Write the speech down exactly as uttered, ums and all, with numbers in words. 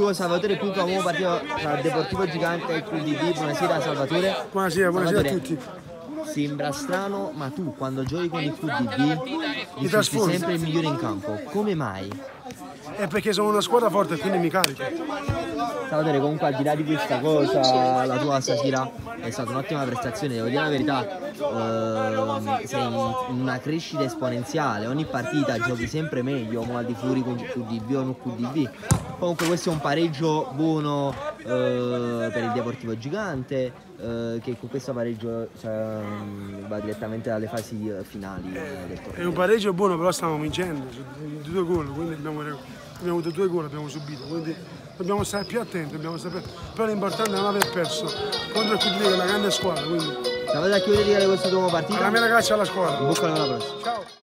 con Salvatore Cuca, uomo partito tra Deportivo Gigante e il Q D B. Buonasera Salvatore. Buonasera, buonasera a tutti. Sembra strano, ma tu quando giochi con il Q D B risulti sempre il migliore in campo. Come mai? È perché sono una squadra forte e quindi mi carico. Salvatore, comunque al di là di questa cosa, la tua stasera è stata un'ottima prestazione, devo dire la verità, eh, sei in una crescita esponenziale, ogni partita giochi sempre meglio, mo al di fuori con Q D B o non Q D B. Comunque questo è un pareggio buono eh, per il Deportivo Gigante, eh, che con questo pareggio cioè, va direttamente alle fasi finali eh, del torneo. È un pareggio buono, però stiamo vincendo, di due gol, quindi abbiamo, abbiamo avuto due gol, abbiamo subito, quindi dobbiamo stare più attenti, dobbiamo sapere. Però l'importante è non aver perso contro il Q D B, che è una grande squadra. Quindi... Salvatore, a chi volete dire questo tuo partito? Alla mia ragazza alla squadra. In bocca alla prossima. Ciao.